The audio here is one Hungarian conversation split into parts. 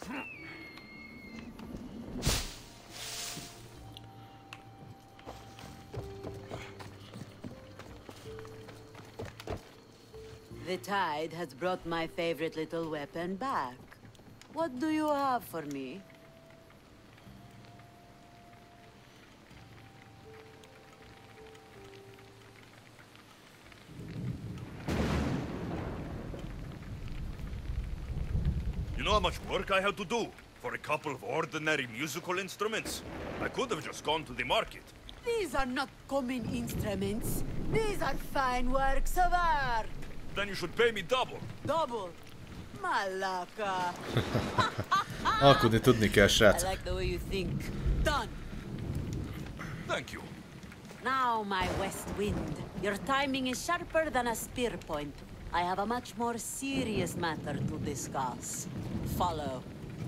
The tide has brought my favorite little weapon back. What do you have for me? You know how much work I had to do for a couple of ordinary musical instruments? I could have just gone to the market. These are not common instruments. These are fine works of art. Then you should pay me double. Double? Malaka. Alkudni tudni kell, I srác. like the way you think. Done. Thank you. Now, my west wind. Your timing is sharper than a spear point. I have a much more serious matter to discuss. Follow.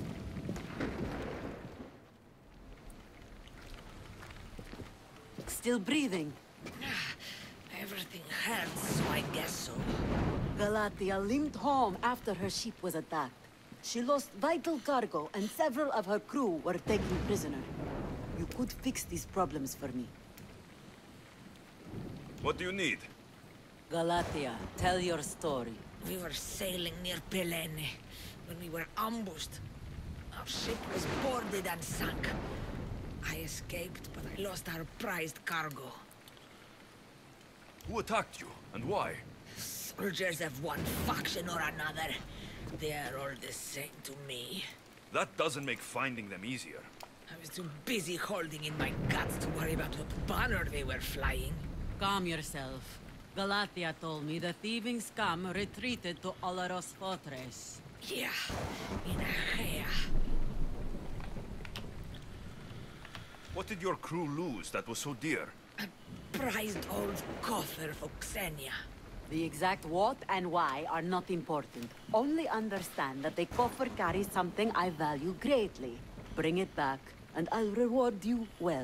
Still breathing? Everything hurts, so I guess so. Galatia limped home after her ship was attacked. She lost vital cargo, and several of her crew were taken prisoner. You could fix these problems for me. What do you need? Galatia, tell your story. We were sailing near Pelene when we were ambushed. Our ship was boarded and sunk. I escaped, but I lost our prized cargo. Who attacked you, and why? Soldiers of one faction or another. They are all the same to me. That doesn't make finding them easier. I was too busy holding in my guts to worry about what banner they were flying. Calm yourself. Galatia told me the thieving scum retreated to Olaros Fortress. Yeah, in Achaea. What did your crew lose that was so dear? A prized old coffer for Xenia. The exact what and why are not important. Only understand that the coffer carries something I value greatly. Bring it back, and I'll reward you well.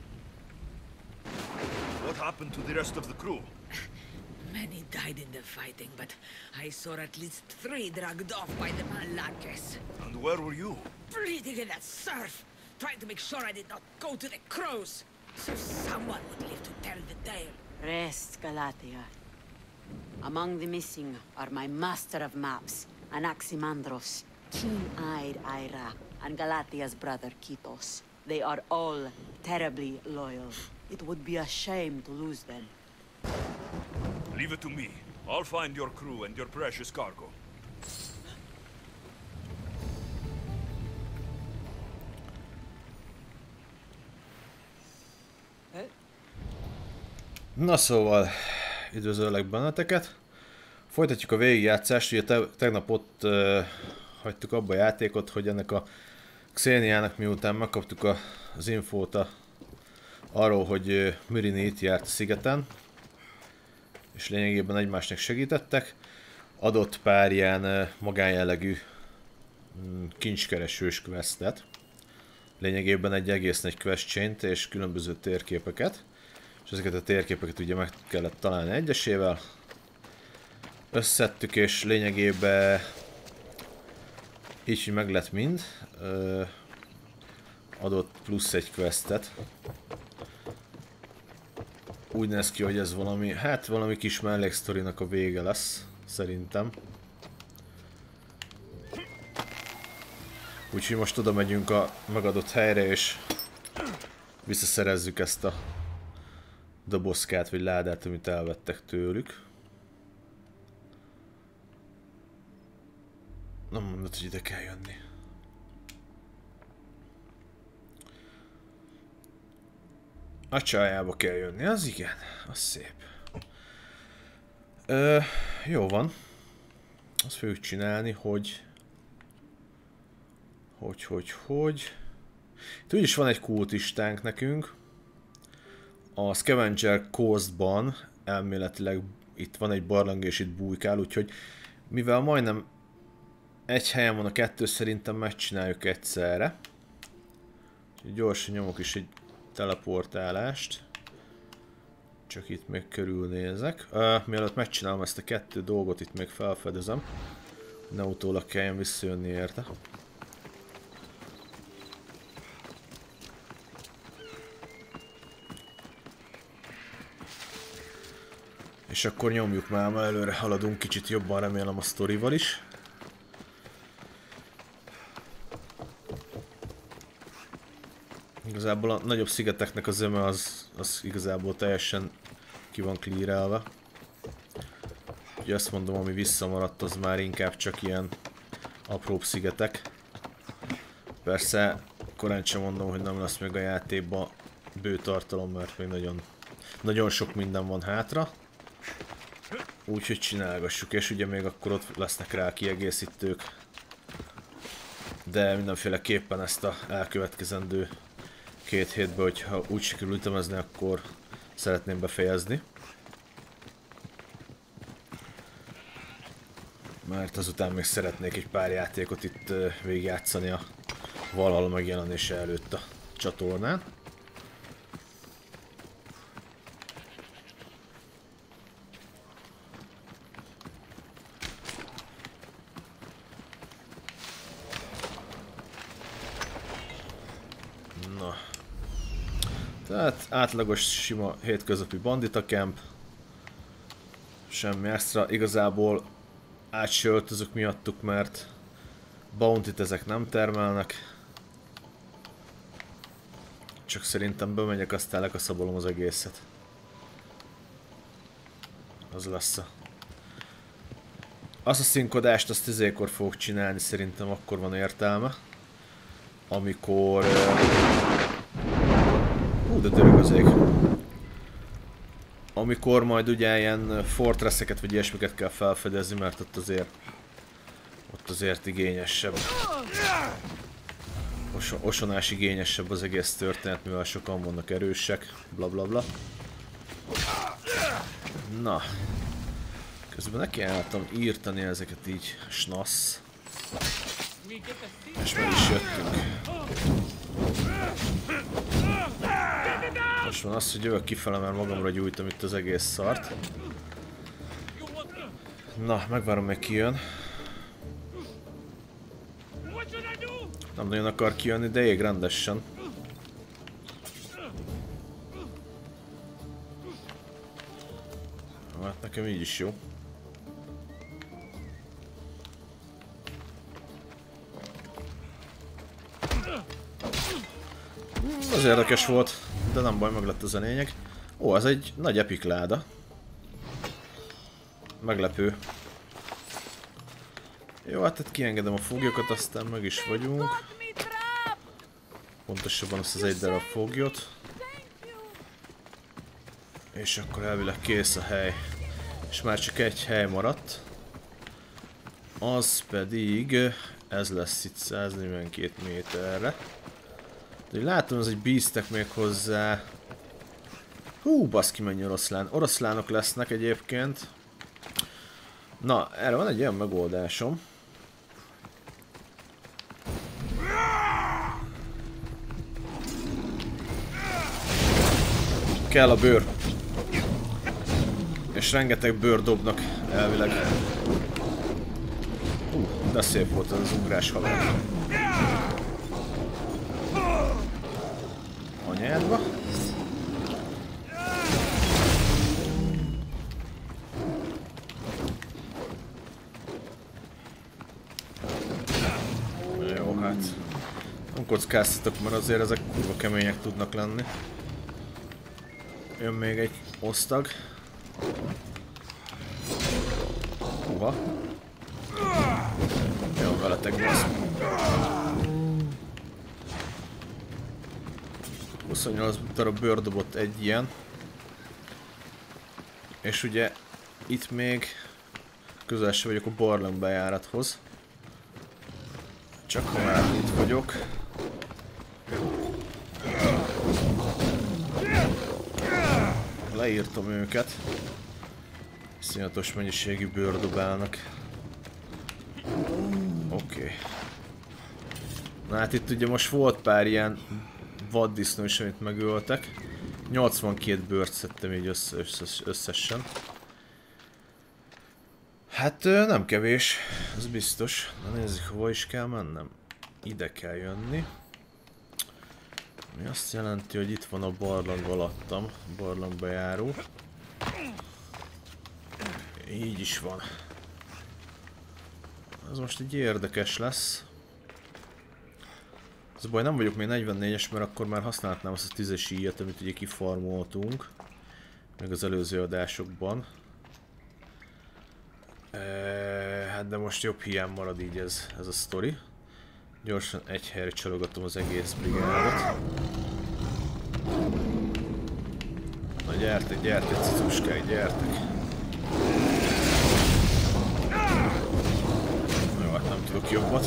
What happened to the rest of the crew? Many died in the fighting, but I saw at least 3 dragged off by the Malaches. And where were you? Bleeding in that surf, trying to make sure I did not go to the crows, so someone would live to tell the tale. Rest, Galatia. Among the missing are my master of maps, Anaximandros, keen-eyed Ira, and Galatia's brother Kitos. They are all terribly loyal. It would be a shame to lose them. Leave it to me. I'll find your crew and your precious cargo. Na szóval, üdvözöllek benneteket. Folytatjuk a végigjátszást, ugye tegnap ott hagytuk abba a játékot, hogy ennek a Xeniának miután megkaptuk az infót arról, hogy Myrine itt járt a szigeten, és lényegében egymásnak segítettek, adott pár ilyen magánjellegű kincskeresős questet, lényegében egy egész nagy quest chain-t és különböző térképeket, és ezeket a térképeket ugye meg kellett találni egyesével. Összettük, és lényegében így, hogy meg lett mind, adott plusz egy questet. Úgy néz ki, hogy ez valami, hát valami kis melléksztorinak a vége lesz, szerintem. Úgyhogy most oda megyünk a megadott helyre, és visszaszerezzük ezt a dobozkát, vagy ládát, amit elvettek tőlük. Nem mondod, hogy ide kell jönni. A csájába kell jönni, az igen, az szép. Jó van. Azt fogjuk csinálni, hogy... Itt úgyis van egy kultistánk nekünk. A Scavenger Coast-ban elméletileg itt van egy barlang és itt bujkál, úgyhogy mivel majdnem egy helyen van a kettő, szerintem megcsináljuk egyszerre. Úgyhogy gyorsan nyomok is egy teleportálást. Csak itt még körülnézek. Mielőtt megcsinálom ezt a kettő dolgot, itt még felfedezem. Ne utólag kelljen visszajönni érte. És akkor nyomjuk már, előre haladunk kicsit jobban, remélem a sztorival is. Igazából a nagyobb szigeteknek a zöme az igazából teljesen ki van clearelve. Ugye azt mondom, ami visszamaradt, az már inkább csak ilyen apróbb szigetek. Persze korán sem mondom, hogy nem lesz még a játékban bő tartalom, mert még nagyon sok minden van hátra. Úgyhogy csinálgassuk, és ugye még akkor ott lesznek rá kiegészítők. De mindenféleképpen ezt a elkövetkezendő 2 hétben, hogyha úgy sikerül ütemezni, akkor szeretném befejezni. Mert azután még szeretnék egy pár játékot itt végigjátszani a Valhalla megjelenése előtt a csatornán. Na. Tehát átlagos, sima, hétköznapi bandita camp. Semmi extra. Igazából át se öltözök miattuk, mert bounty-t ezek nem termelnek. Csak szerintem bemegyek, aztán lekaszabolom az egészet. Az lesz a... Assassinkodást azt 10-kor fogok csinálni, szerintem akkor van értelme. Amikor... de dörög az ég. Amikor majd ugye ilyen fortresseket vagy ilyesmiket kell felfedezni, mert ott azért igényesebb. Osonás igényesebb az egész történet, mivel sokan vannak erősek, blablabla. Na. Közben nekiálltam írtani ezeket így, snassz. És meg is jöttünk. Most van az, hogy jövök kifele, mert magamra gyújtom itt az egész szart. Na, megvárom, meg kijön. Nem nagyon akar kijönni, de ég rendesen. Hát nekem így is jó. Az érdekes volt, de nem baj, meg lett az a lényeg. Ó, ez egy nagy epic láda. Meglepő. Jó, hát itt kiengedem a foglyokat, aztán meg is vagyunk. Pontosabban azt az egy darab foglyot. És akkor elvileg kész a hely. És már csak egy hely maradt. Az pedig... ez lesz itt 142 méterre. De látom, ez egy beastek még hozzá. Hú, baszki, mennyi oroszlán. Oroszlánok lesznek egyébként. Na, erre van egy olyan megoldásom. Kell a bőr. És rengeteg bőr dobnak elvileg. De szép volt az ugrás halál. Anyádba. Jó, hát nem kockáztatok, mert azért ezek kurva kemények tudnak lenni. Jön még egy osztag. Húha. Jó, veletek basz. 28 darab bőr dobott egy ilyen. És ugye itt még közel se vagyok a barlang bejárathoz. Csak ha már itt vagyok. Leírtam őket. Iszonyatos mennyiségű bőr dobálnak. Oké. Na hát itt ugye most volt pár ilyen vaddisznó is, amit megöltek. 82 bőrt szedtem így összesen. Hát nem kevés, ez biztos. Na nézzük, hova is kell mennem. Ide kell jönni. Ami azt jelenti, hogy itt van a barlang alattam, barlangbejáró. Így is van. Ez most egy érdekes lesz. Az a baj, nem vagyok még 44-es, mert akkor már használhatnám azt a 10-es íjat, amit ugye kifarmoltunk. Meg az előző adásokban. Hát de most jobb hiány marad így ez a sztori. Gyorsan egy helyre csalogatom az egész brigádot. Na gyertek, gyertek, cicuskák, gyertek! Jó, hát nem tudok jobbat.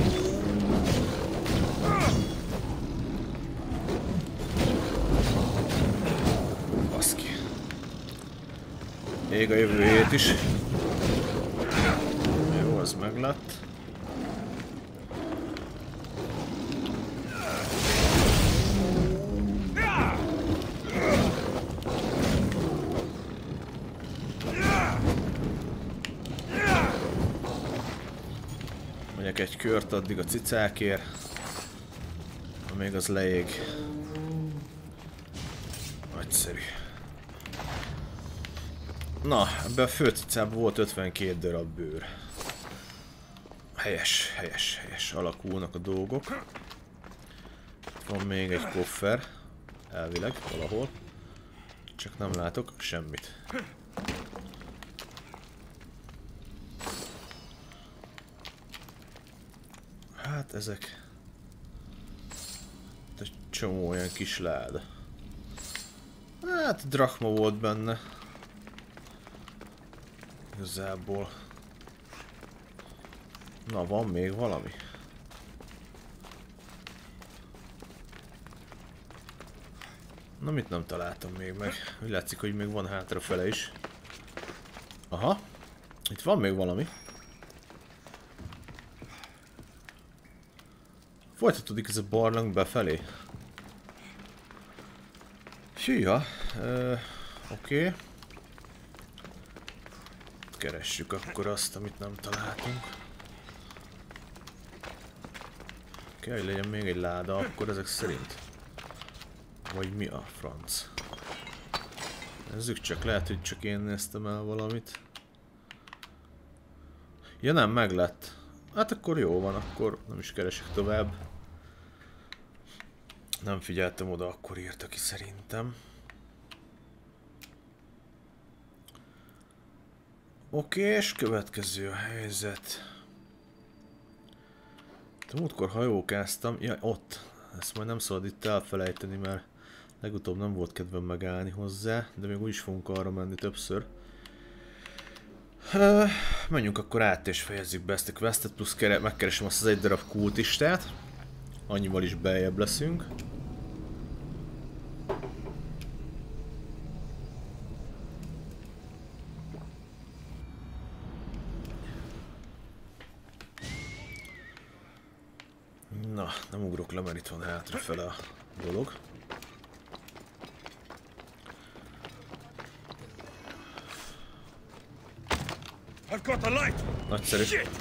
Baszki. Ég a jövő hét is. Jó, az meglett. Megyek egy kört addig a cicákért, amíg az leég. Nagyszerű. Na, ebben a főcicában volt 52 darab bőr. Helyes, helyes, helyes. Alakulnak a dolgok. Van még egy koffer. Elvileg, valahol. Csak nem látok semmit. Hát ezek... Egy csomó olyan kis láda. Hát drachma volt benne. Igazából. Na, van még valami? Na, mit nem találtam még meg? Úgy látszik, hogy még van hátrafele is. Aha. Itt van még valami. Folytatódik ez a barlang befelé. Hűha. Oké. Keressük akkor azt, amit nem találtunk. Kell, hogy legyen még egy láda akkor ezek szerint. Vagy mi a franc? Nézzük csak, lehet, hogy csak én néztem el valamit. Ja nem, meglett. Hát akkor jó van, akkor nem is keresek tovább. Nem figyeltem oda, akkor írta ki szerintem. Oké, és következő a helyzet. De múltkor hajókáztam, ja ott. Ezt majd nem szabad itt elfelejteni, mert legutóbb nem volt kedvem megállni hozzá, de még úgyis fogunk arra menni többször. Menjünk akkor át és fejezzük be ezt a questet, plusz megkeresem azt az egy darab kultistát. Annyival is beljebb leszünk. Na, nem ugrok le, mert itt van hátrafele a dolog. Nagyszerű.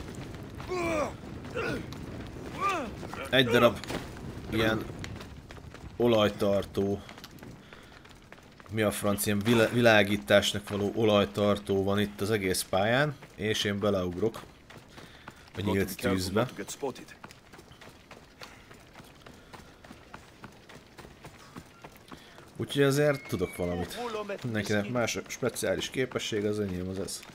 Egy darab ilyen olajtartó, mi a franc, ilyen világításnak való olajtartó van itt az egész pályán, és én beleugrok a nyílt tűzbe. Úgyhogy azért tudok valamit. Mindenkinek más a speciális képesség, az enyém az ez.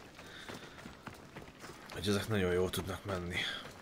Hogy ezek nagyon jól tudnak menni.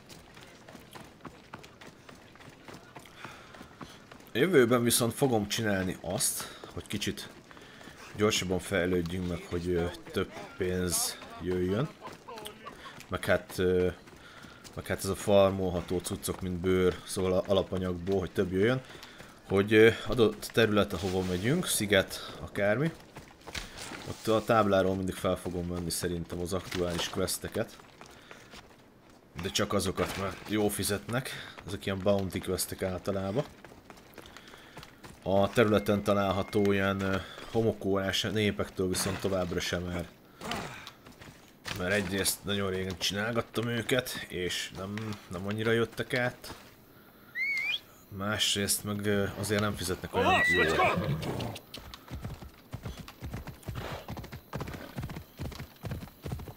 A jövőben viszont fogom csinálni azt, hogy kicsit gyorsabban fejlődjünk meg, hogy több pénz jöjjön. Meg hát ez a farmolható cuccok, mint bőr, szóval alapanyagból, hogy több jöjjön. Hogy adott terület, ahova megyünk, sziget, akármi. Ott a tábláról mindig fel fogom venni szerintem az aktuális questeket. De csak azokat, mert jó fizetnek. Ezek ilyen bounty questek általában. A területen található ilyen homokórás népektől viszont továbbra sem, mert egyrészt nagyon régen csinálgattam őket, és nem annyira jöttek át. Másrészt meg azért nem fizetnek olyan jól.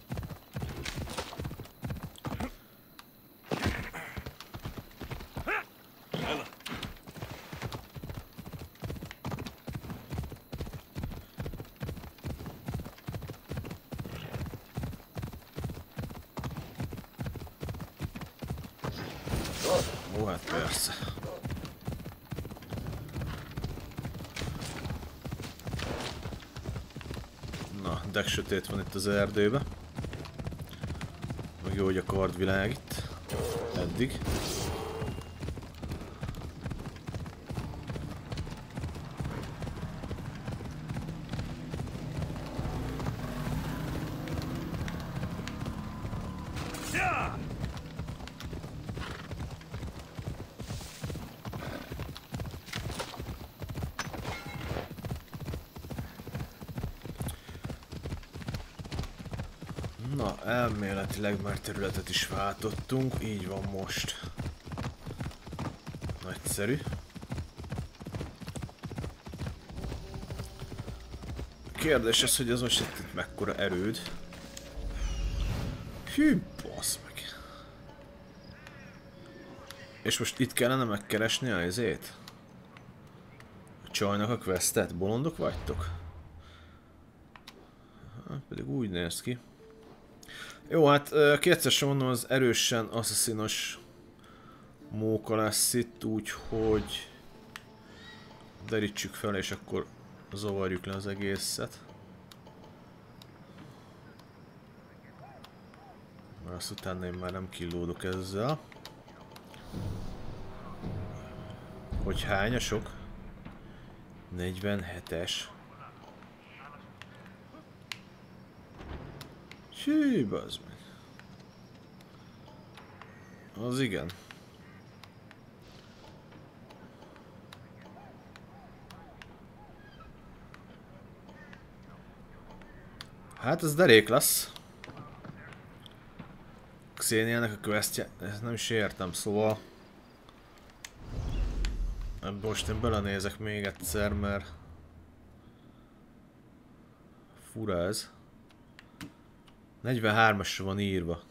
Ó, hát persze. Na, de sötét van itt az erdőbe. Meg jó, hogy a kard világít. Eddig. Na, elméletileg már területet is váltottunk, így van most. Nagyszerű. Kérdés az, hogy az most itt mekkora erőd. Hű, basz meg. És most itt kellene megkeresni a izét? A csajnak a questet? Bolondok vagytok? Pedig úgy néz ki. Jó, hát kétszeresen mondom, az erősen asszasszinos móka lesz itt, úgyhogy derítsük fel, és akkor zavarjuk le az egészet. Mert azt utána én már nem killódok ezzel. Hogy hányasok? 47-es. Hű, bazd meg. Az igen. Hát ez derék lesz. Xéniának a questje, ezt nem is értem, szóval... Ebből most én belenézek még egyszer, mert... Fura ez. 43-asra van írva.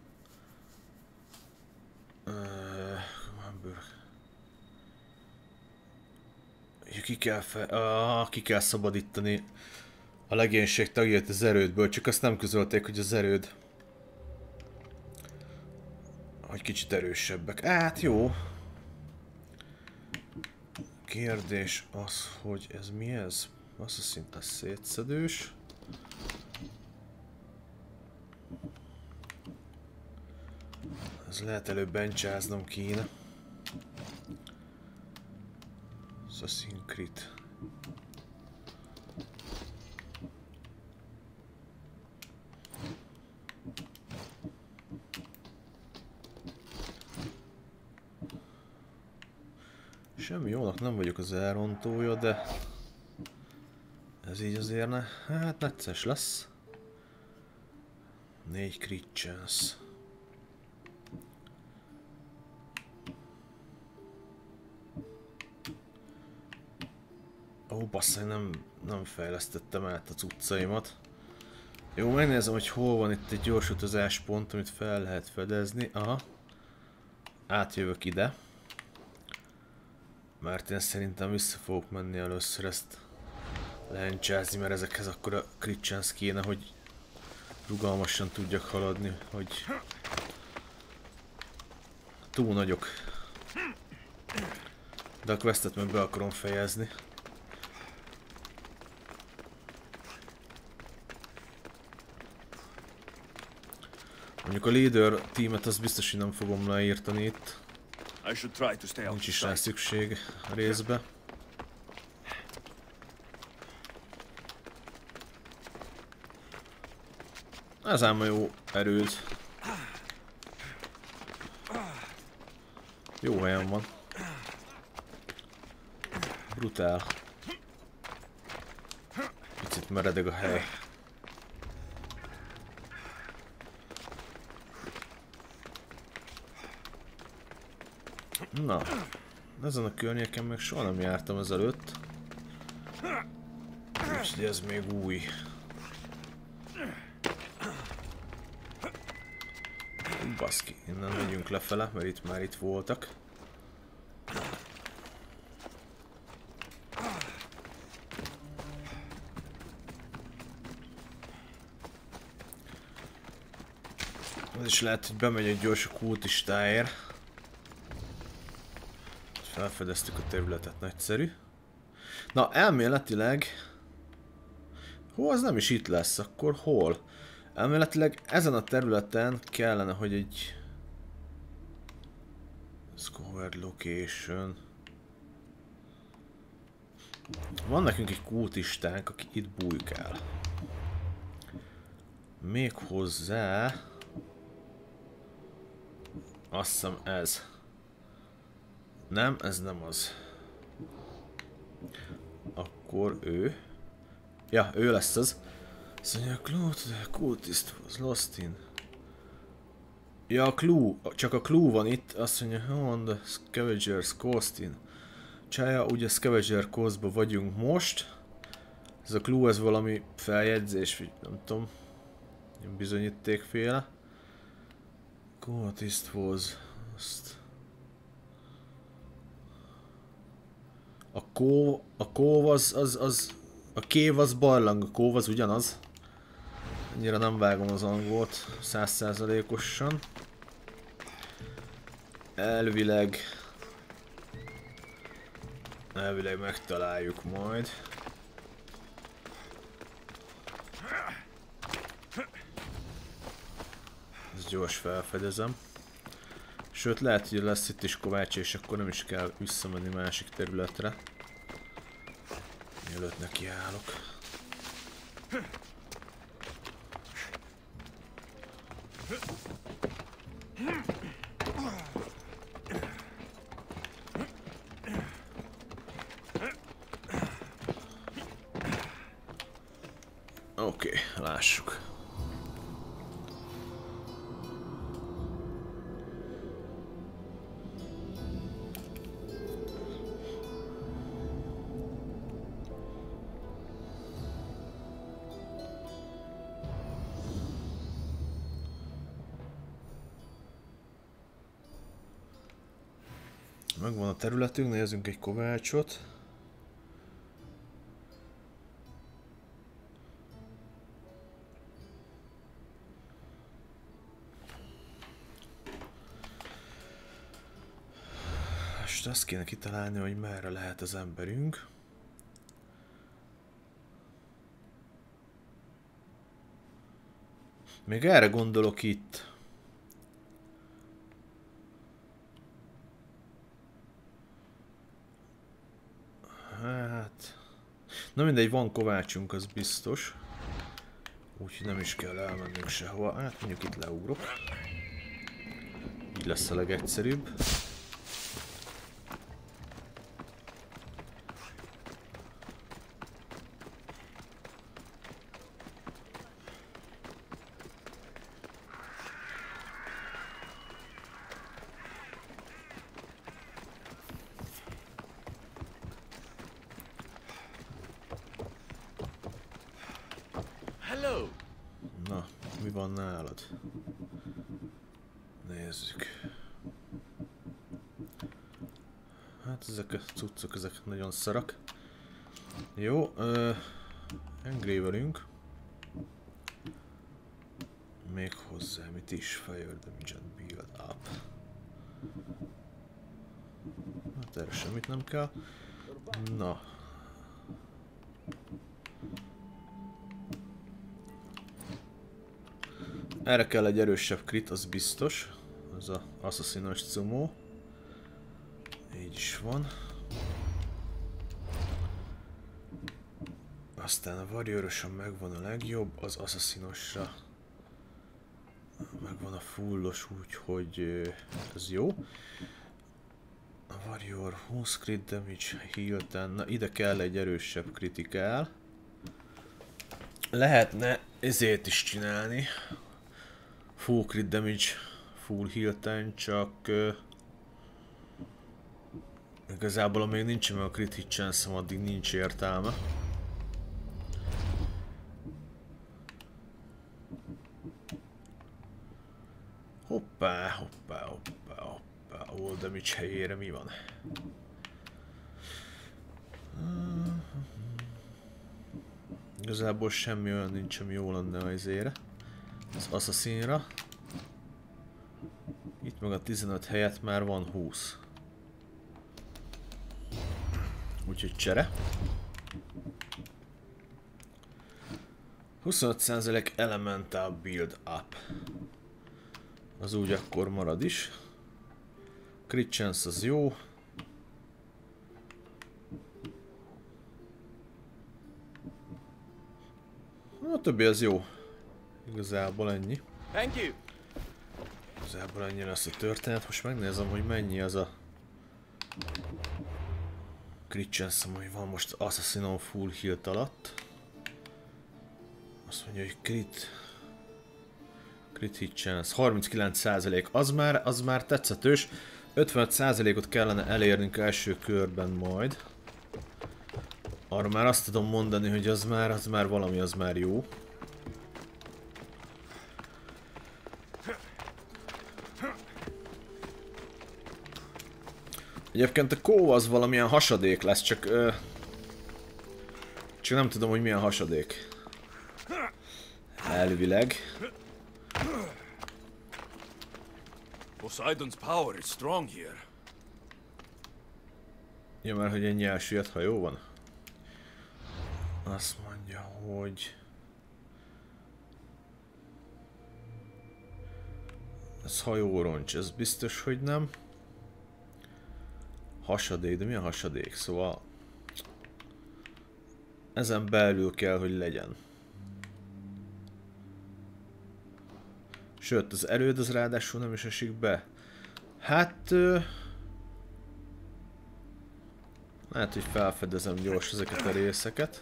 Ki kell szabadítani a legénység tagjait az erődből, csak azt nem közölték, hogy az erőd... hogy kicsit erősebbek. Hát jó. Kérdés az, hogy ez mi ez? Azt a szinte szétszedős. Ez lehet előbb bencsáznom kéne. Assassin's Creed. Semmi jónak nem vagyok az elrontója, de ez így azért ne, hát necces lesz. 4 crit chance. Ó, bassza, nem fejlesztettem át a cuccaimat. Jó, megnézem, hogy hol van itt egy gyors utazás pont, amit fel lehet fedezni. Aha. Átjövök ide. Mert én szerintem vissza fogok menni először ezt lehencsázni, mert ezekhez akkor a crit chance kéne, hogy rugalmasan tudjak haladni, hogy túl nagyok. De a questet meg be akarom fejezni. Mondjuk a leader teamet az biztos, hogy nem fogom leírtani itt. Nincs is rá szükség a részbe. Ez ám a jó erőd. Jó helyen van. Brutál. Picit meredeg a hely. Na, ezen a környéken meg soha nem jártam ezelőtt. Úgyhogy ez még új. Baszki, innen megyünk lefele, mert itt már itt voltak. Ez is lehet, hogy bemegy egy gyors kultistáért. Felfedeztük a területet, nagyszerű. Na, elméletileg... Hó, az nem is itt lesz, akkor hol? Elméletileg ezen a területen kellene, hogy egy... Discovered location... Van nekünk egy kultistánk, aki itt bujkál. Méghozzá... Azt hiszem ez. Nem, ez nem az. Akkor ő. Ja, ő lesz az. Azt mondja, Clue to the cultist was lost in. Ja, a Clue. Csak a Clue van itt. Azt mondja, on the Scavenger's Coast in. Csája, ugye Scavenger Coastba vagyunk most. Ez a Clue, ez valami feljegyzés, vagy nem tudom. Bizonyítékféle. Cultist was lost. A kóv az a kév az barlang, a kóv az ugyanaz. Annyira nem vágom az angolt 100%-osan. Elvileg megtaláljuk majd. Ezt gyors felfedezem. Sőt, lehet, hogy lesz itt is kovács, és akkor nem is kell visszamenni másik területre. Mielőtt nekiállok. Oké, lássuk. Megvan a területünk, nézzünk egy kovácsot. Most azt kéne kitalálni, hogy merre lehet az emberünk. Még erre gondolok itt. Hát... Na mindegy, van kovácsunk, az biztos. Úgyhogy nem is kell elmennünk sehova. Hát mondjuk itt leugrok. Így lesz a legegyszerűbb. Na, mi van nálad? Nézzük. Hát ezek a cuccok, ezek nagyon szarak. Jó, engravelünk. Még hozzá, mit is? Fire damage and build up. Hát erre semmit nem kell. Na. Erre kell egy erősebb crit, az biztos. Az az assassin-os cumó. Így is van. Aztán a warrioroson megvan a legjobb, az assassin-osra megvan a fullos, úgyhogy ez jó. A warrior 20 crit damage, heal 10. Na, ide kell egy erősebb kritikál. Lehetne ezért is csinálni. Full crit damage, full heal 10, csak igazából amíg nincs meg a crit hit chance-om, addig nincs értelme. Hoppá, hoppá, hoppá, hoppá, all damage helyére mi van? Igazából semmi olyan nincs, ami jó lenne azért. Az assassinra. Itt meg a 15 helyett már van 20. Úgyhogy csere. 25% elemental build up. Az úgy akkor marad is. Crit chance az jó. A többi az jó. Igazából ennyi. Thank you. Igazából ennyi lesz a történet. Most megnézem, hogy mennyi az a crit chance, ami van most Assassinon full health alatt. Azt mondja, hogy crit hit chance 39%, az már tetszetős. 55%-ot kellene elérnünk első körben majd. Arra már azt tudom mondani, hogy az már valami, az már jó. Egyébként a kó az valamilyen hasadék lesz, csak nem tudom, hogy milyen hasadék. Elvileg. Poseidon's power is strong here. Ja, mert hogy ennyi elsüllyedt hajó van? Azt mondja, hogy... Ez hajóroncs, ez biztos, hogy nem. Hasadék, de mi a hasadék? Szóval... Ezen belül kell, hogy legyen. Sőt, az erőd az ráadásul nem is esik be. Hát... Lehet, hogy felfedezem gyors ezeket a részeket.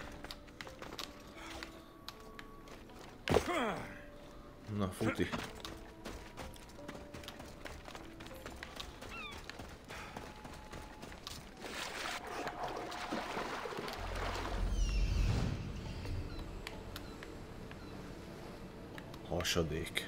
Na, futi. Hasadék.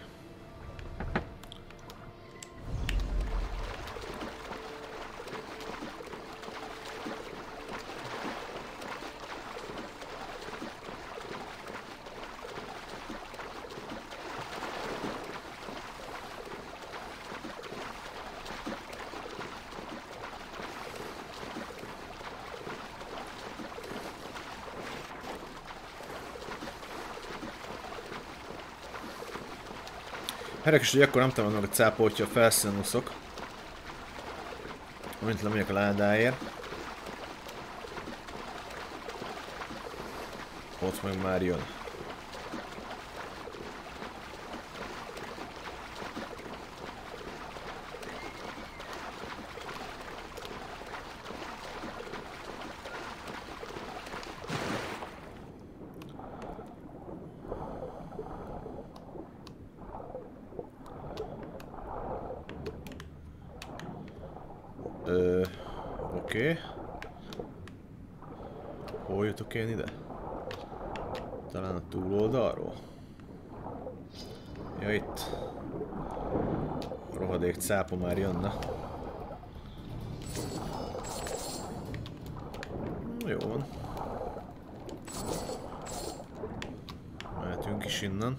Érdekes, hogy akkor nem támad meg a cápa, hogyha felszínen úszok. Amint lemegyek a ládáért. Ott meg már jön. Oké. Hol jutok én ide? Talán a túloldalról? Ja, itt. A rohadék cápa már jönne. Jó van. Mehetünk is innen.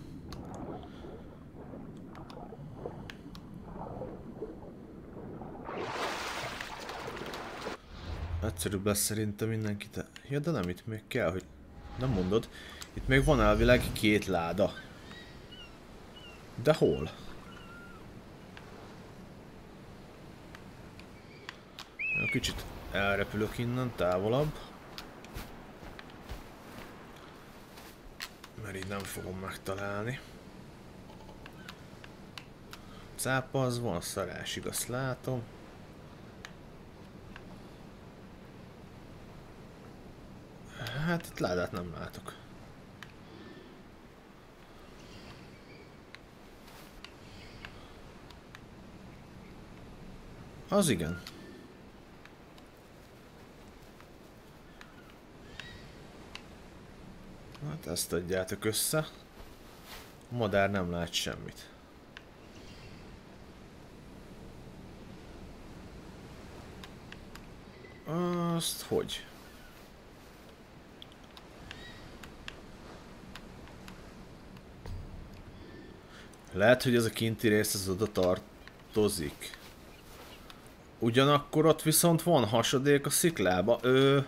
Egyszerűbb lesz szerintem mindenkit. Ja, de nem, itt még kell, hogy... Nem mondod. Itt még van elvileg 2 láda. De hol? Ja, kicsit elrepülök innen, távolabb. Mert így nem fogom megtalálni. Cápa az van, szarásig, azt látom. Hát itt ládát nem látok. Az igen. Hát ezt adjátok össze. A madár nem lát semmit. Azt hogy? Lehet, hogy ez a kinti rész az oda tartozik. Ugyanakkor ott viszont van hasadék a sziklába.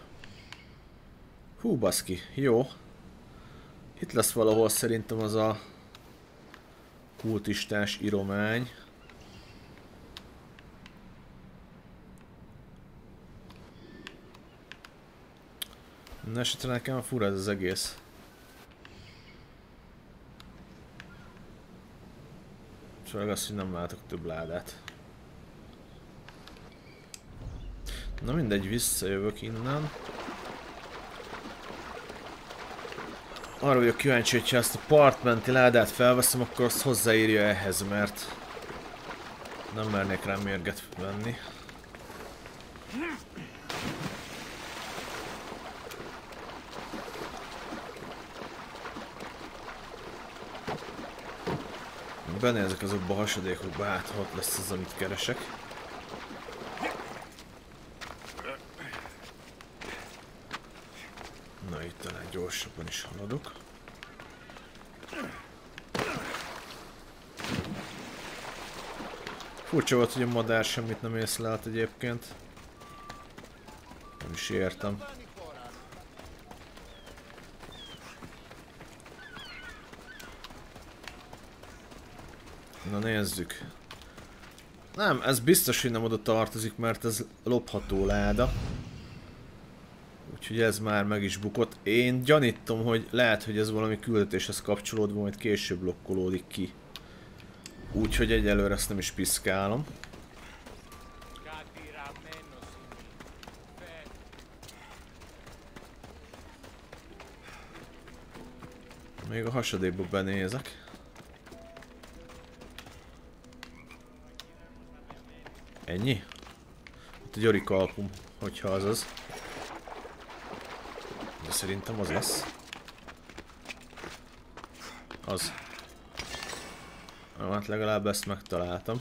Hú, baszki, jó. Itt lesz valahol szerintem az a kultistás iromány. Na esetre nekem fura ez az egész. Főleg azt, hogy nem látok több ládát. Na mindegy, visszajövök innen. Arra vagyok kíváncsi, hogyha ezt a partmenti ládát felveszem, akkor azt hozzáírja ehhez, mert nem mernék rá mérget venni. Benézek azokba a hasadékokba, hát ott lesz az, amit keresek. Na itt talán gyorsabban is haladok. Furcsa volt, hogy a madár semmit nem észlelt egyébként. Nem is értem. Na nézzük. Nem, ez biztos, hogy nem oda tartozik, mert ez lopható láda. Úgyhogy ez már meg is bukott. Én gyanítom, hogy lehet, hogy ez valami küldetéshez kapcsolódva, majd később lokkolódik ki. Úgyhogy egyelőre ezt nem is piszkálom. Még a hasadékba benézek. Ennyi? Itt egy orikalpum, hogyha az az. De szerintem az lesz. Az. Hát legalább ezt megtaláltam.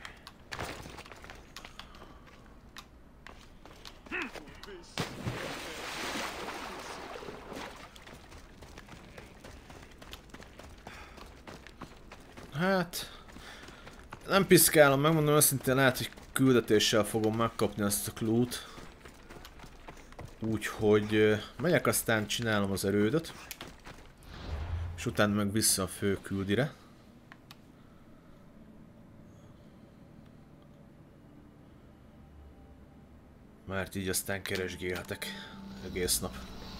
Hát... nem piszkálom, megmondom őszintén, lehet, hogy küldetéssel fogom megkapni azt a clue-t. Úgyhogy megyek, aztán csinálom az erődöt. És utána meg vissza a fő küldire. Mert így aztán keresgélhetek egész nap.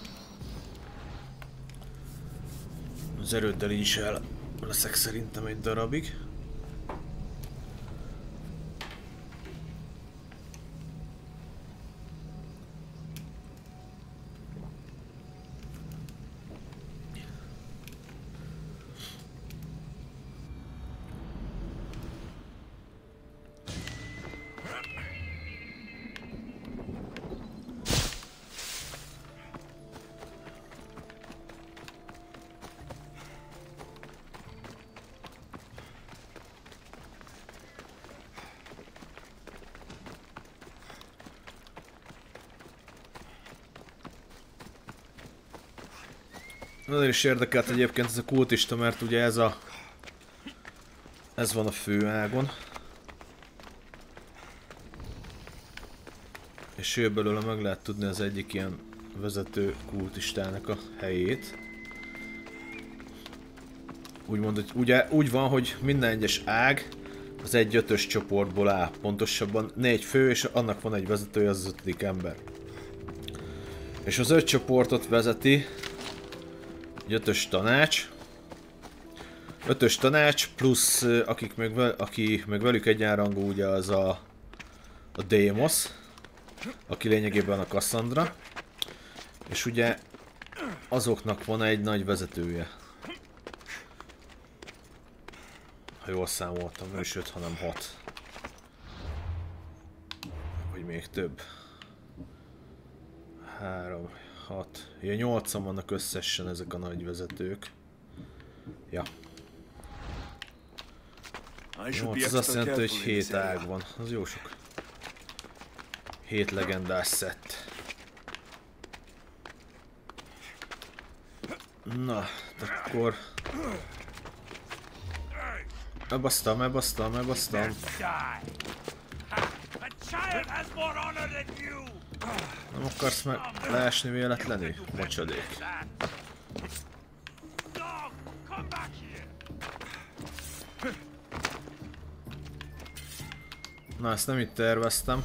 Az erőddel így is el leszek szerintem egy darabig. Azért is érdekelt egyébként ez a kultista, mert ugye ez van a főágon. És ő belőle meg lehet tudni az egyik ilyen vezető kultistának a helyét. Úgymond, hogy ugye úgy van, hogy minden egyes ág az egy 5-ös csoportból áll. Pontosabban 4 fő, és annak van egy vezetője, az 5. ember. És az 5 csoportot vezeti 5-ös tanács. 5-ös tanács plusz aki meg velük egyenrangú, ugye az a Deimos, aki lényegében a Cassandra. És ugye azoknak van egy nagy vezetője. Ha jól számoltam, nem is 5, hanem 6. Vagy még több. 3, 6. Ja, 8-an vannak összesen ezek a nagy vezetők. Ja. 8, az azt jelenti, hogy 7 ág van. Az jó sok. 7 legendás szett. Na, akkor... Megbasztam. Nem akarsz meg leesni véletlenül? Mocsadék. Na, ezt nem itt terveztem.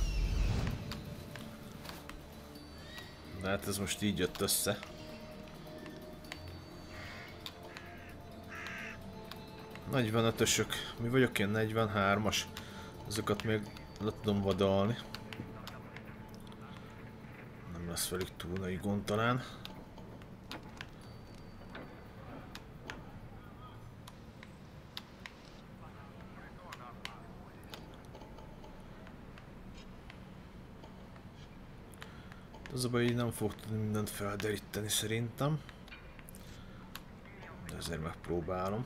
De hát ez most így jött össze. ...45-ösök. Mi vagyok én? 43-as. Ezeket még le tudom vadalni. Nem lesz velük túl nagy gond talán. Az a baj, így nem fog tudni mindent felderíteni szerintem. De ezért megpróbálom.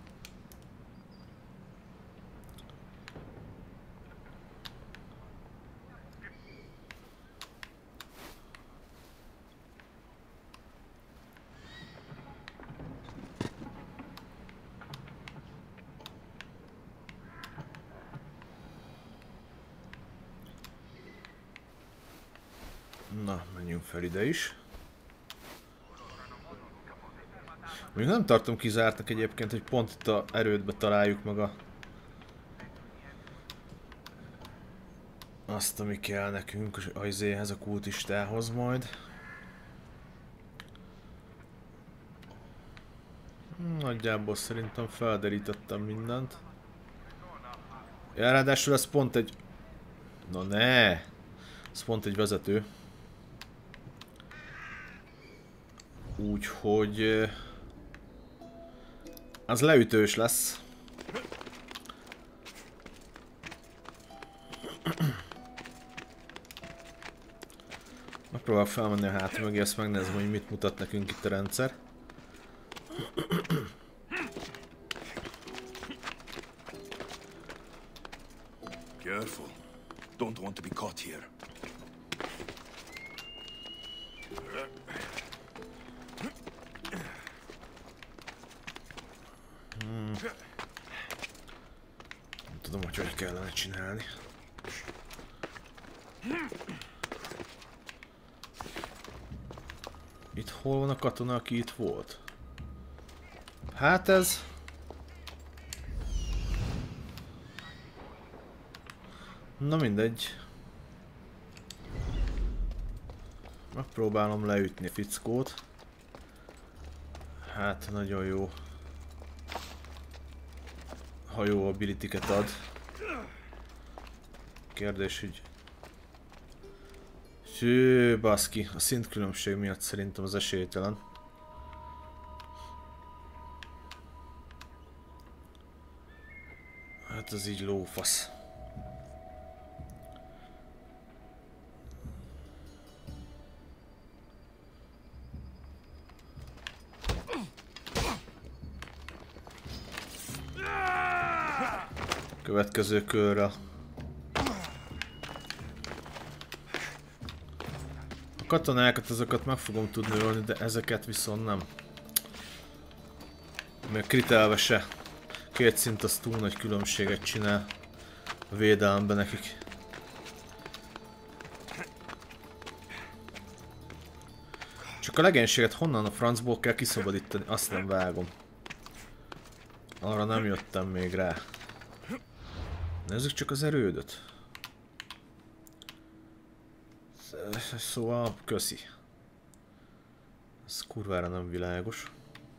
Na, menjünk fel ide is. Még nem tartom kizártnak egyébként, hogy pont itt a erődbe találjuk meg azt, ami kell nekünk az a kultistához majd. Nagyjából szerintem felderítettem mindent. Ja, ráadásul ez pont egy... Na ne! Ez pont egy vezető. Úgyhogy... az leütős lesz. Megpróbálok felmenni a hátul mögé, ezt megnézem, hogy mit mutat nekünk itt a rendszer. Careful. Don't want to be caught here. Nem tudom, hogy kellene csinálni. Itt hol van a katona, aki itt volt? Hát ez... Na mindegy. Megpróbálom leütni a fickót. Hát nagyon jó. Ha jó ability-ket ad. Kérdés, hogy... Hű, baszki, a szintkülönbség miatt szerintem az esélytelen. Hát ez így lófasz. Következő körre. A katonákat, azokat meg fogom tudni ölni, de ezeket viszont nem. Még kritelve se. Két szint az túl nagy különbséget csinál a védelemben nekik. Csak a legénységet honnan a francból kell kiszabadítani, azt nem vágom. Arra nem jöttem még rá. Nézzük csak az erődöt. Szóval, köszi. Ez kurvára nem világos.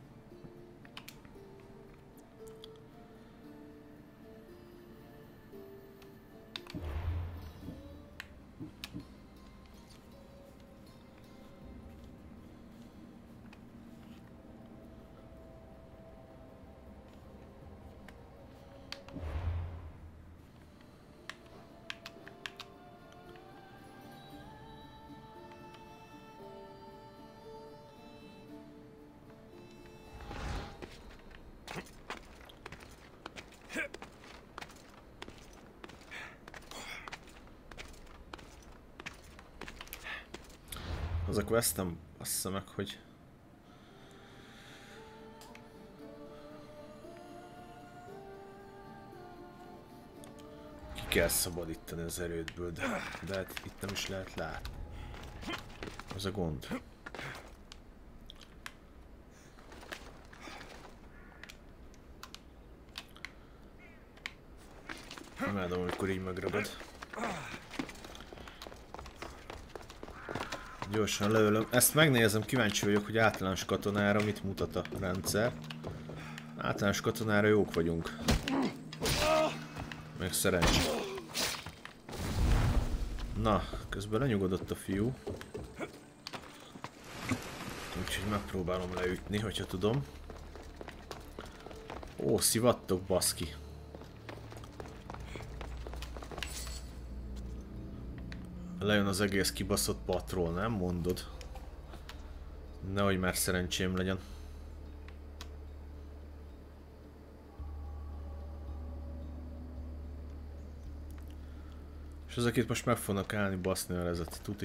Az a questem, azt hiszem meg, hogy... Ki kell szabadítani az erődből, de hát itt nem is lehet látni. Az a gond. Imádom, amikor így megragad. Gyorsan leölöm. Ezt megnézem, kíváncsi vagyok, hogy általános katonára mit mutat a rendszer. Általános katonára jók vagyunk. Meg szerencsé. Na, közben lenyugodott a fiú. Úgyhogy megpróbálom leütni, hogyha tudom. Ó, szivattok, baszki. Lejön az egész kibaszott patrol, nem mondod? Nehogy már szerencsém legyen. És ezek itt most meg fognak állni, baszni a rezet, tuti.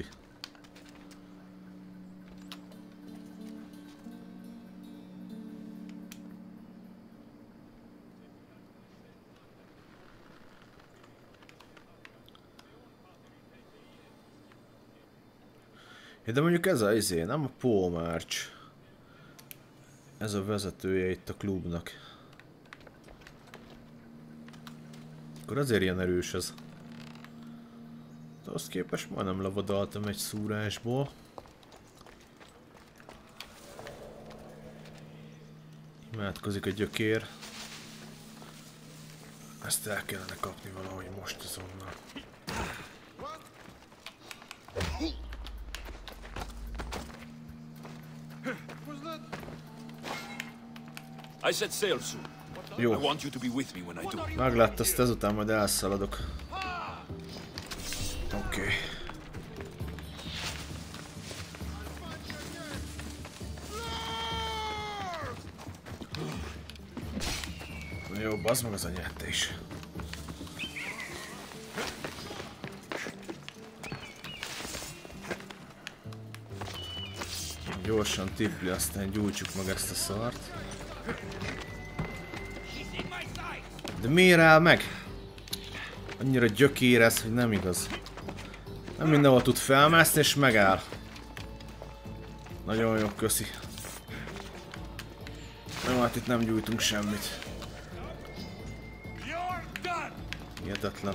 De mondjuk ez a izé, nem a Paul March. Ez a vezetője itt a klubnak. Akkor azért ilyen erős ez. De azt képest majdnem levadaltam egy szúrásból. Imádkozik a gyökér. Ezt el kellene kapni valahogy most azonnal. I set sail soon. Jó. I want you to be with me when I do. Meglett, azt ezután majd elszaladok. Oké. Jó, bazd meg az anyát te is. Gyorsan tipli, aztán gyújtsuk meg ezt a szart. De miért áll meg? Annyira gyökérez, hogy nem igaz. Nem mindenhol tud felmászni és megáll. Nagyon jó, köszi. Jó, hát itt nem gyújtunk semmit. Hihetetlen.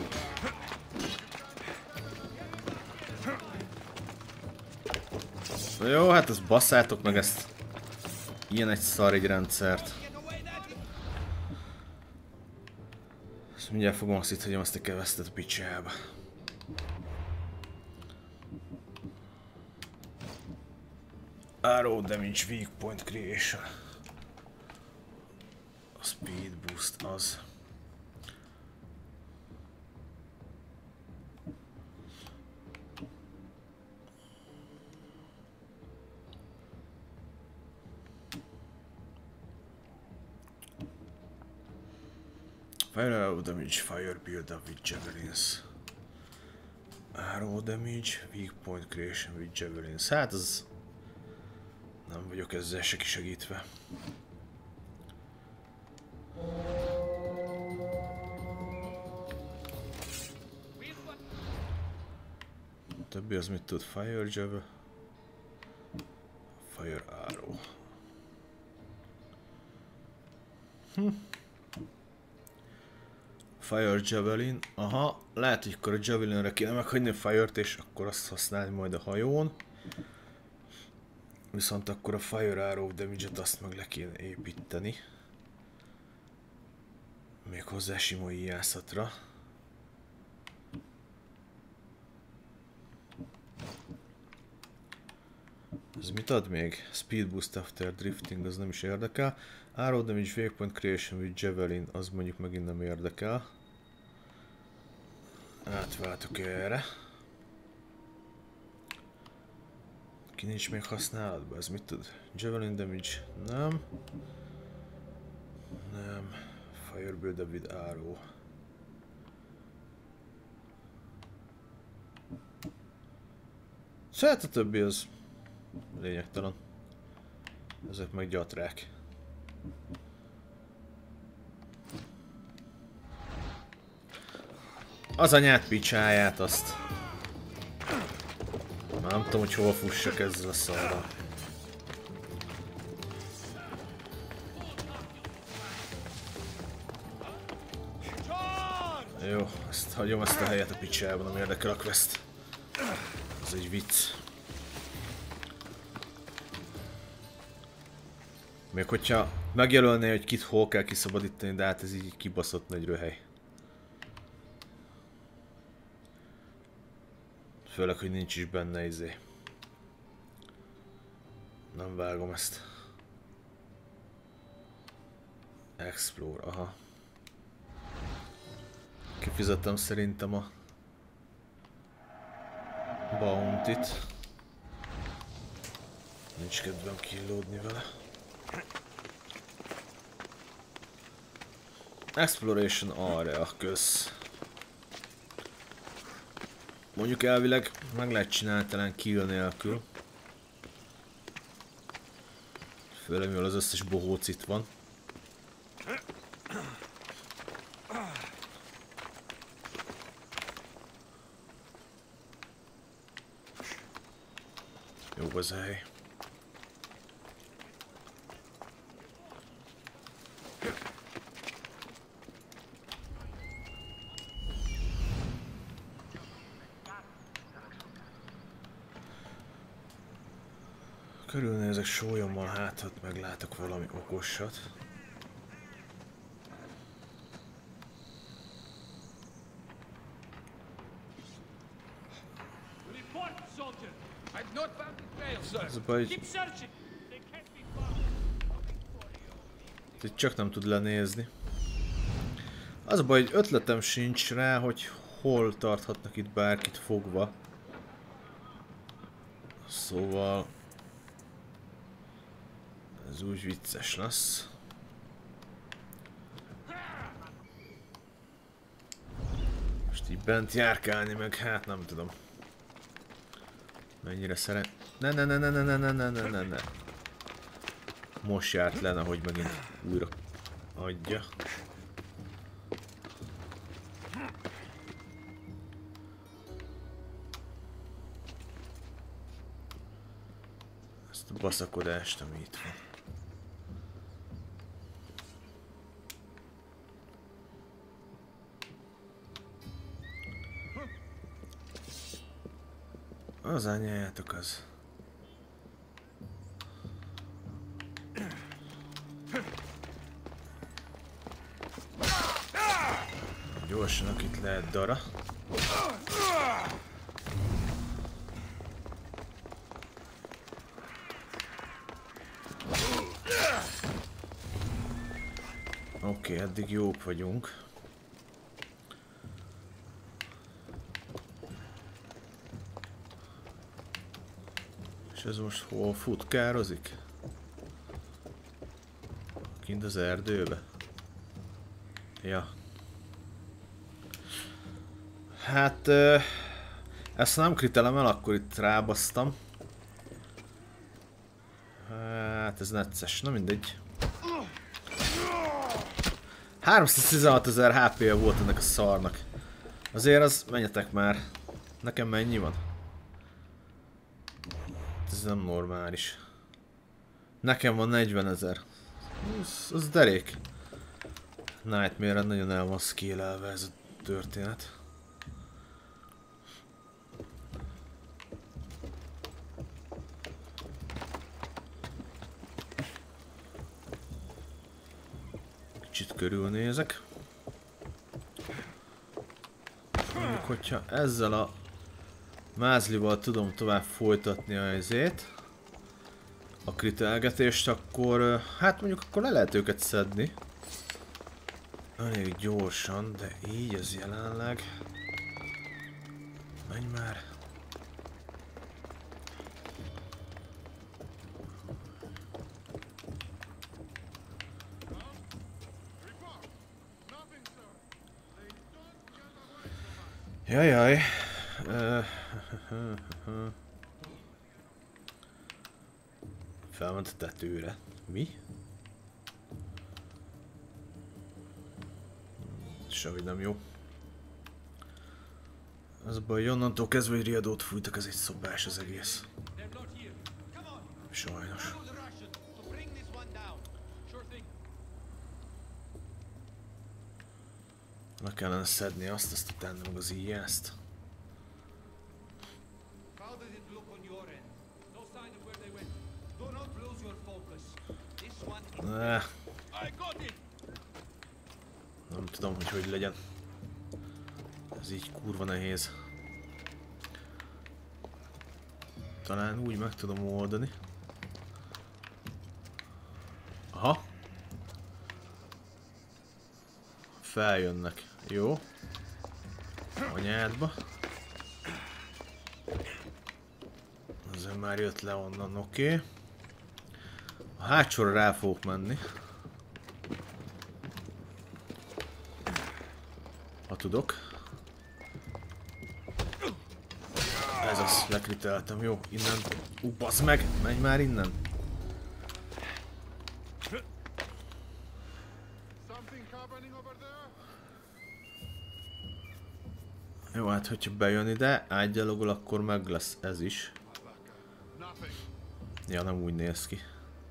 Jó, hát azt basszátok meg ezt. Ilyen egy szar egy rendszert. Ezt mindjárt fogom azt itt, hogy azt a kevesztet a picsába. Arrow damage weak point creation. A speed boost az. Fire arrow damage, fire build up with javelins. Arrow damage, weak point creation with javelins. Hát az... Nem vagyok ezzel se kisegítve. A többi az mit tud? Fire javelin. Fire arrow. Fire Javelin, aha, lehet, hogy akkor a Javelinre kéne meghagyni a Fire-t, és akkor azt használni majd a hajón. Viszont akkor a Fire Arrow damage-et azt meg le kéne építeni. Méghozzá sima íjászatra. Ez mit ad még? Speed boost after drifting, az nem is érdekel. Arrow damage, waypoint creation with javelin, az mondjuk megint nem érdekel. Átváltok erre. Ki nincs még használatban, ez mit tud? Javelin damage, nem. Nem. Fire build with arrow. Szóval a többi az lényegtelen. Ezek meg gyatrák. Az anyát picsáját azt. Már nem tudom, hogy hova fussak ezzel a szarral. Jó, ezt hagyom ezt a helyet a picsában, nem érdekel a quest. Ez egy vicc. Még hogyha megjelölné, hogy kit hol kell kiszabadítani, de hát ez így kibaszott nagy röhely. Főleg, hogy nincs is benne izé. Nem vágom ezt. Explore, aha. Kifizettem szerintem a bounty-t. Nincs kedvem killódni vele. Exploration area, kösz. Mondjuk elvileg meg lehet csinálni talán kill nélkül. Főleg mivel az összes bohóc itt van. Jó az a hely. Körülnézek sólyommal, hát meglátok valami okosat. Ez a baj, hogy csak nem tud lenézni. Az a baj, hogy ötletem sincs rá, hogy hol tarthatnak itt bárkit fogva. Szóval... ez úgy vicces lesz. Most így bent járkálni meg, hát nem tudom. Mennyire szeret... Ne. Most járt le, hogy megint újra adja. Ezt a baszakodást, ami itt van. Az anyájátok az. Gyorsan, akit lehet dara. Oké, eddig jók vagyunk. És ez most hol futkározik? Kint az erdőbe? Ja. Hát... ezt nem kritelem el, akkor itt rábasztam. Hát ez necces, na mindegy. 316 000 HP-je volt ennek a szarnak. Azért az, menjetek már. Nekem mennyi van? Ez nem normális. Nekem van 40 000. Az derék. Nightmare-en nagyon el van scale-elve ez a történet. Kicsit körülnézek. Mondjuk, hogyha ezzel a mázlival tudom tovább folytatni a izét, a kritelgetést, akkor hát mondjuk akkor le lehet őket szedni. Elég gyorsan, de így ez jelenleg. Menj már! Jajjaj. Felment a tetőre. Mi? Sehogy nem jó. Ez a baj, onnantól kezdve, hogy riadót fújtak, ez egy szobás az egész. Sajnos. Le kellene szedni azt utána meg az íjást. Nem tudom, hogy legyen. Ez így kurva nehéz. Talán úgy meg tudom oldani. Aha. Feljönnek. Jó. Anyádba. Azért már jött le onnan, oké. A hátsóra rá fogok menni. Ha tudok. Ez az, lekriteltem, jó, innen. Bassz meg, menj már innen. Jó, hát hogyha bejön ide, ágyalogol, akkor meg lesz ez is. Ja, nem úgy néz ki.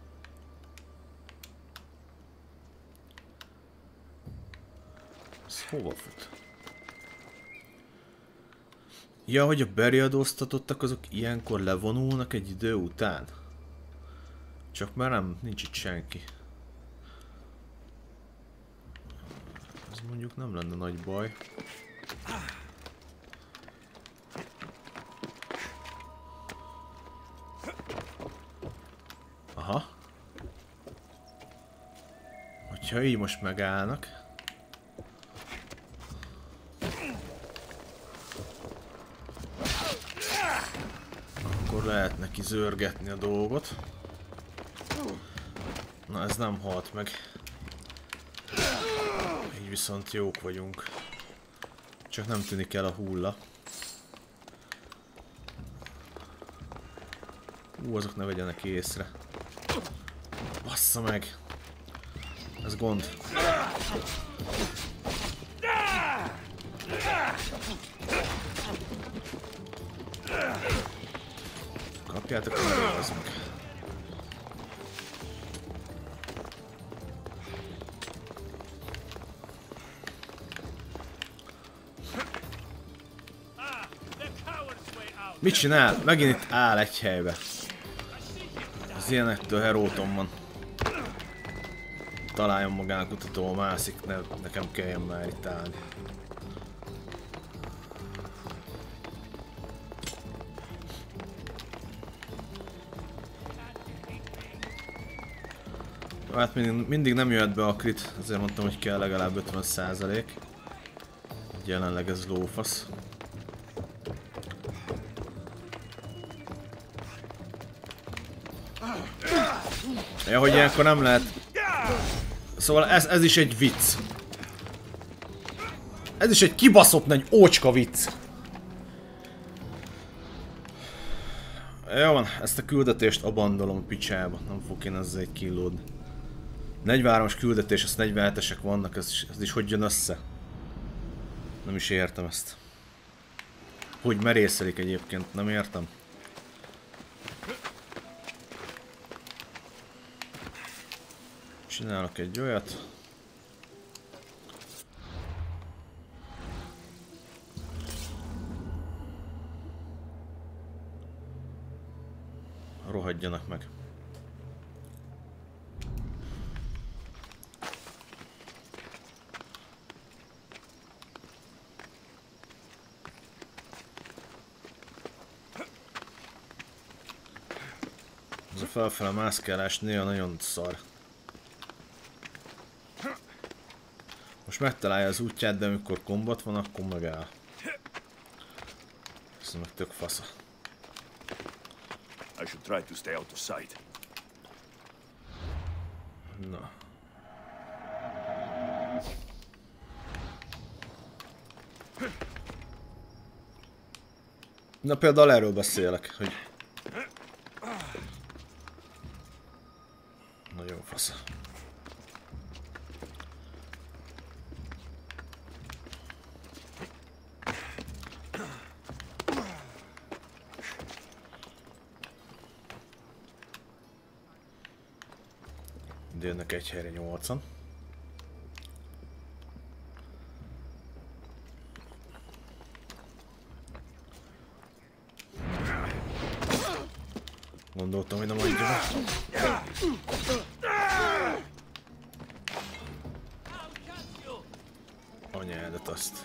Ez hova fut? Ja, hogy a beriadóztatottak azok ilyenkor levonulnak egy idő után. Csak már nem, nincs itt senki. Ez mondjuk nem lenne nagy baj. Aha. Hogyha így most megállnak. Akkor lehet neki zörgetni a dolgot. Na, ez nem halt meg. Így viszont jók vagyunk. Csak nem tűnik el a hulla. Azok ne vegyenek észre. Bassza meg! Ez gond. Kapjátok, hogy az meg. Mit csinál? Megint itt áll egy helybe. Az ilyenektől heróton van. Találjon magának utató, mászik, nekem kelljen már itt állni. Hát mindig nem jöhet be a crit, azért mondtam, hogy kell legalább 50%. Jelenleg ez lófasz. Ja, hogy ilyenkor nem lehet. Szóval ez is egy vicc. Ez is egy kibaszott nagy ócska vicc. Jó van, ezt a küldetést abandolom a picsába. Nem fogok én ezzel egy killódni. 43-as küldetés, azt 47-esek vannak, ez is hogy jön össze? Nem is értem ezt. Hogy merészelik egyébként, nem értem. Csinálok egy olyat. Rohadjanak meg. Ez a felfele mászkálás néha nagyon szar. Most megtalálja az útját, de amikor kombat van, akkor megáll. Ez meg tök fasza. I should try to stay out of sight. Na. Na például erről beszélek, hogy... Nagyon fasza. De jönnek egy helyre 8-an. Gondoltam, hogy nem adja be. Anyádat azt.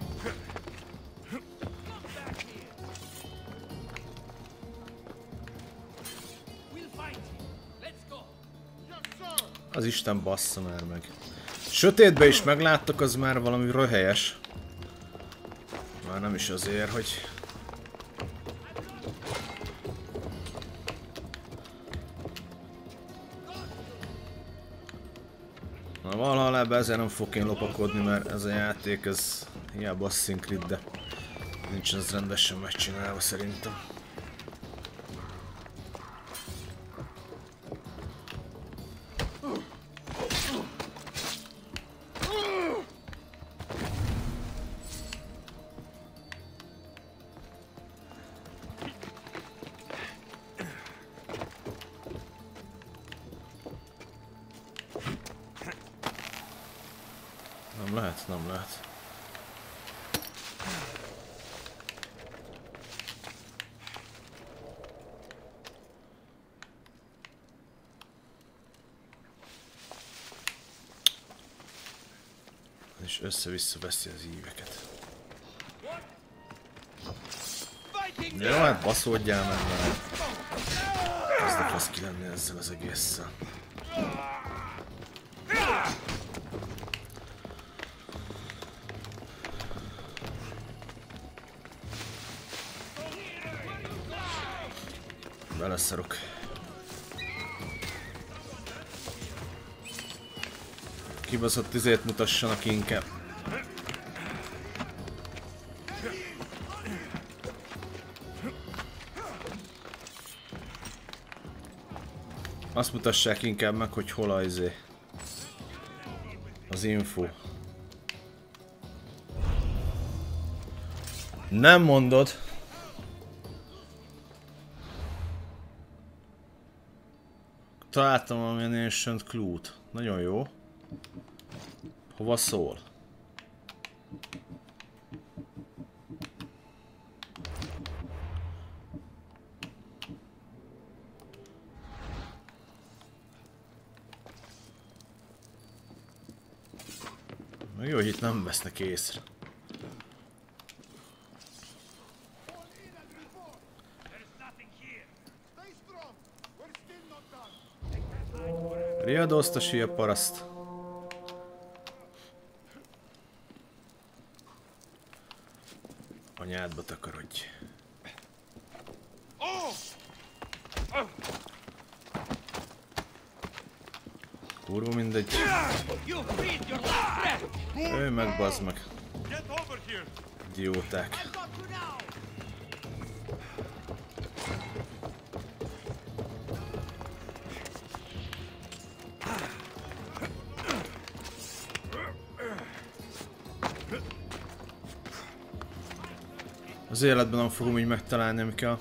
Az Isten bassza már meg. Sötétbe is megláttak, az már valami röhelyes. Már nem is azért, hogy... Na valahol ebbe ezzel nem fog én lopakodni, mert ez a játék, ez hiába Assassin's Creed, de nincsen ez rendesen megcsinálva szerintem. Nem lehet, nem lehet. És össze-vissza veszi az íveket. Jó, hát baszódjál meg már. Ez ne fasz ki lenni ezzel az egésszel. Beleszarok. Kibaszott izét mutassanak inkább. Azt mutassák inkább meg, hogy hol a izé. Az info. Nem mondod. Találtam valamilyen Ancient Clue-t. Nagyon jó. Hova szól? Jó, hogy itt nem vesznek észre. Riadózta a paraszt. Anyádba takarodj. Kurva mindegy. Ő meg, bazd meg. Idióták. Az életben nem fogom így megtalálni, ami kell.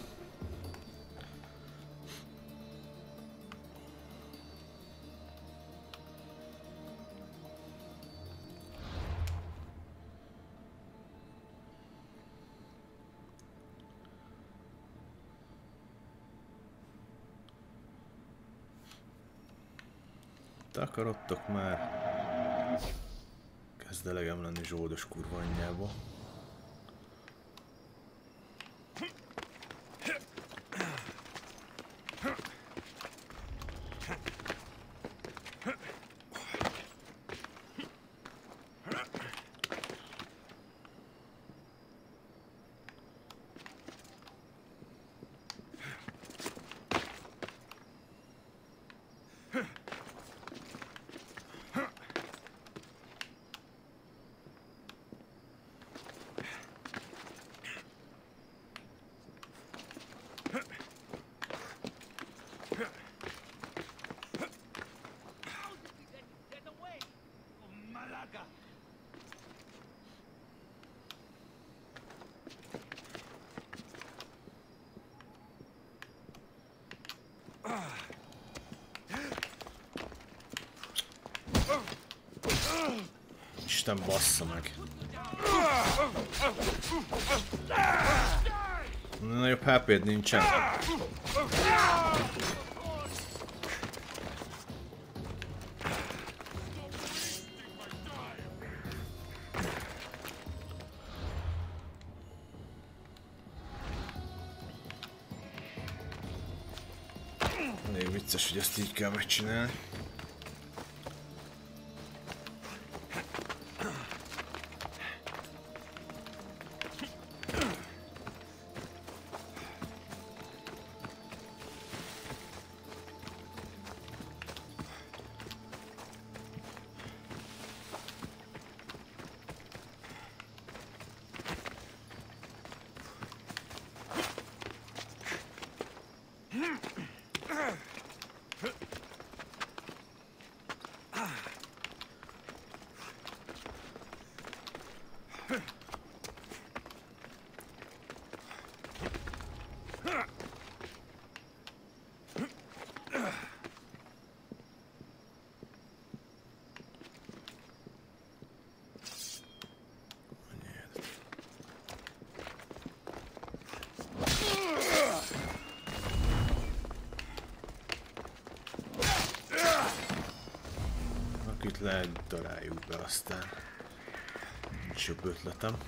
Takarodtok már. Kezd elegem lenni zsoldos kurva anyjából. Isten bassza meg. Nagyobb HP-d nincsen. Elég vicces, hogy ezt így kell megcsinálni. Akit lehet, daráljuk be aztán. Nincs jobb ötletem.